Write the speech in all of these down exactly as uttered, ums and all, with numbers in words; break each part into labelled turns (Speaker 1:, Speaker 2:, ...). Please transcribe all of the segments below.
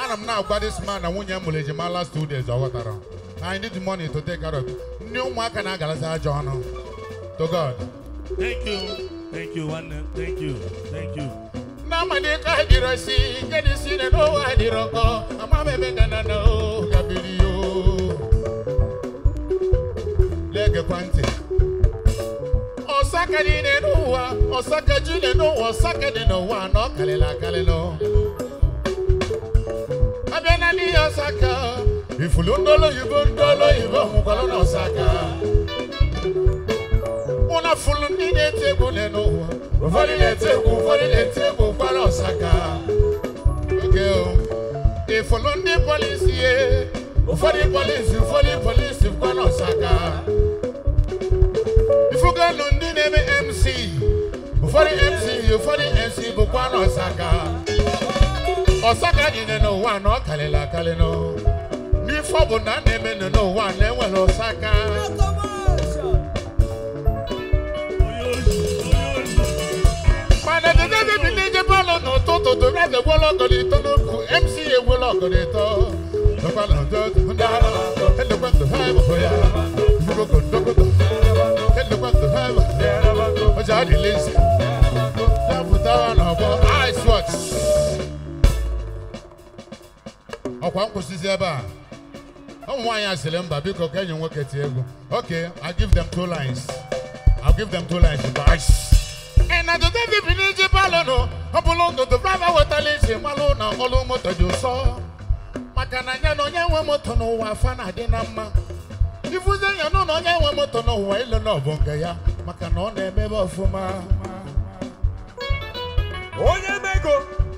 Speaker 1: And I'm now about this man and when you're my last two days or what around. I need the money to take care of it. No more can I get John. To God.
Speaker 2: Thank you. Thank you, one. Thank you. Thank you.
Speaker 1: Now my dear, I did I see, get this in and no, I did not go. I'm a baby, and I know, Gabriel. Leg a panty. Osaka didn't know, Osaka didn't know, Osaka didn't know, no Kalila Kalino. I've been at the Osaka. If you don't know, you don't know, you don't know Osaka. Una full of the table, no. For the table, for the table, for Osaka. Okay, if you don't know police, for the police, for the police, for Osaka. If you got London M C, for the M C, for the M C, for Osaka. Osaka didn't know one, no Kalila Kalino. Ni fobo na neme no one, ne well Osaka. No toto to read the wall of the M C A will of the the and the went to have for ya. You go to and the went to have what's our list. Ice watch. Okay, I give them two lines. I'll give them two lines. Ice. And I don't think we need to follow. I belong to the driver with a lazy malona, all motor you saw. Macanana, no, you want to know why Fana dinama. If we say you know, no, you want to know why you know Bongaya. Macanon, they never for my. Oh, yeah, they go.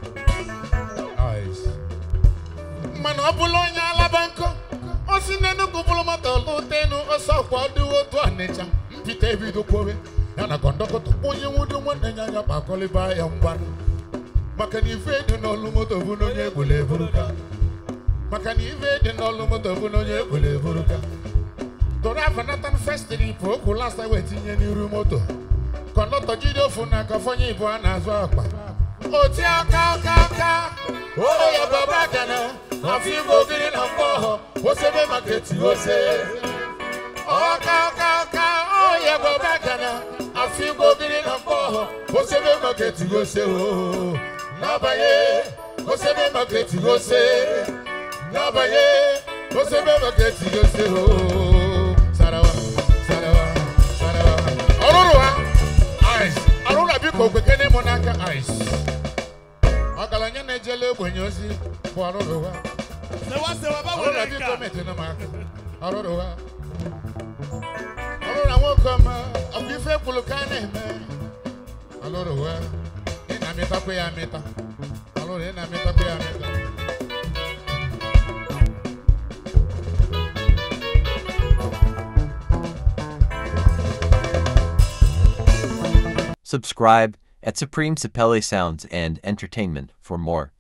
Speaker 1: Eyes. Manopolonia Labanco. O Sineno Kupolomato, Luteno, or South Wadu to a nature. Pite Vido Kobe. And I conduct to point you would want to know about qualify and one. Macani fade no lumoto Bunoye Bulevuruka. Macani fade no lumoto Bunoye Bulevuruka. Don't have another festival for last I went in your remoto. Conduct a Gido Funaka for you, Buana Zwapa. Oh, Tia Kaka. Oh, your Babacana. I feel go getting a ball. What's the market you say? Oh, Kaka. Oh, your Babacana. I feel go getting a ball. What's the market you say? Oh, Nabaye. What's the market you say? Nabaye. What's the market you say? Oh, Sarawa, Sarawa, Sarawa. Aurora, ice. Aurora, because we can't monarch ice. Akalanya nejele kwenyosi kwa Aurora.
Speaker 2: Sewa sewa ba
Speaker 1: Aurora biko mete na maka. Aurora. Aurora wokoma abife kulukane me. Aurora. Ina meta kwa ya meta. Aurora ina meta kwa ya meta.
Speaker 3: Subscribe at Supreme Sapele Sounds and Entertainment for more.